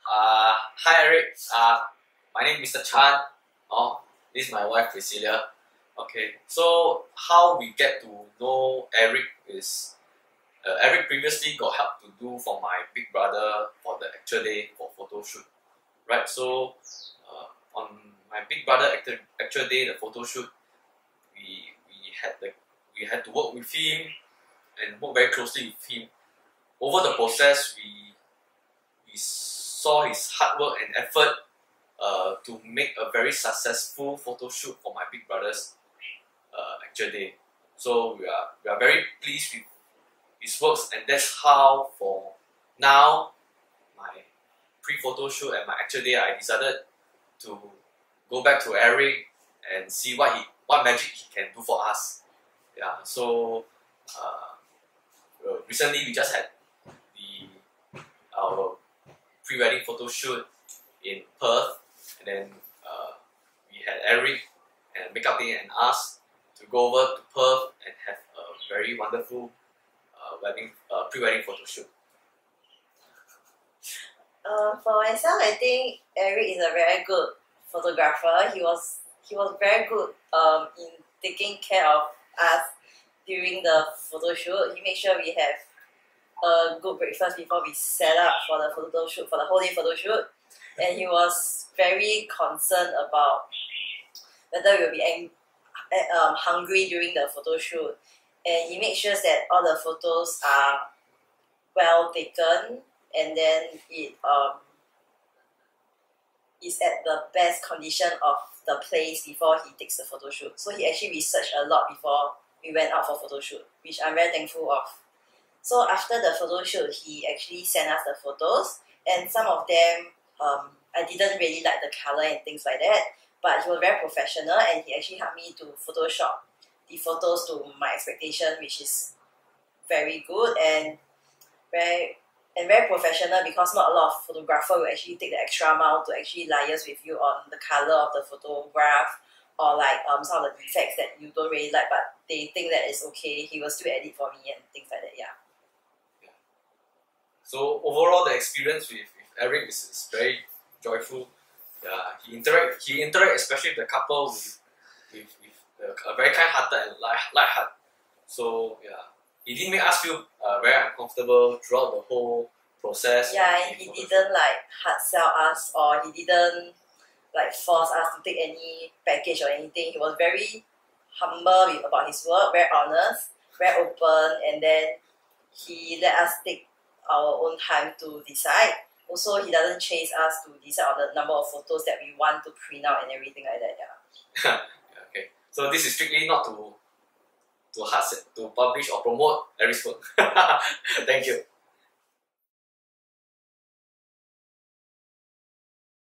Hi Eric. My name is Mr. Chan. Oh, this is my wife Priscilla. Okay, so how we get to know Eric is Eric previously got help to do for my big brother for the actual day for photo shoot. Right, so on my big brother actual day, the photo shoot, we had to work with him and work very closely with him. Over the process, we saw his hard work and effort to make a very successful photo shoot for my big brother's actual day. So we are very pleased with his works, and that's how for now my pre-photo shoot and my actual day I decided to go back to Eric and see what magic he can do for us. Yeah, so recently we just had our pre-wedding photo shoot in Perth, and then we had Eric and Makeup Day and us to go over to Perth and have a very wonderful pre-wedding photo shoot. For myself, I think Eric is a very good photographer. He was very good in taking care of us during the photo shoot. He made sure we have a good breakfast before we set up for the photo shoot, for the whole day photo shoot. And he was very concerned about whether we will be hungry during the photo shoot. And he made sure that all the photos are well taken, and then it is at the best condition of the place before he takes the photo shoot. So he actually researched a lot before we went out for photo shoot, which I'm very thankful of. So after the photo shoot, he actually sent us the photos, and some of them I didn't really like the color and things like that, but he was very professional and he actually helped me to Photoshop the photos to my expectation, which is very good and very professional, because not a lot of photographer will actually take the extra mile to actually liaise with you on the color of the photograph, or like some of the defects that you don't really like but they think that it's okay. He will still edit for me and things like that. Yeah. So overall, the experience with Eric is very joyful. He interact especially with the couple with a very kind-hearted and light heart. So he didn't make us feel very uncomfortable throughout the whole process. Yeah, and he didn't like hard sell us, or he didn't like force us to take any package or anything. He was very humble about his work, very honest, very open, and then he let us take our own time to decide. Also, he doesn't chase us to decide on the number of photos that we want to print out and everything like that. Yeah. Okay. So this is strictly not to publish or promote Eric's work. Thank you.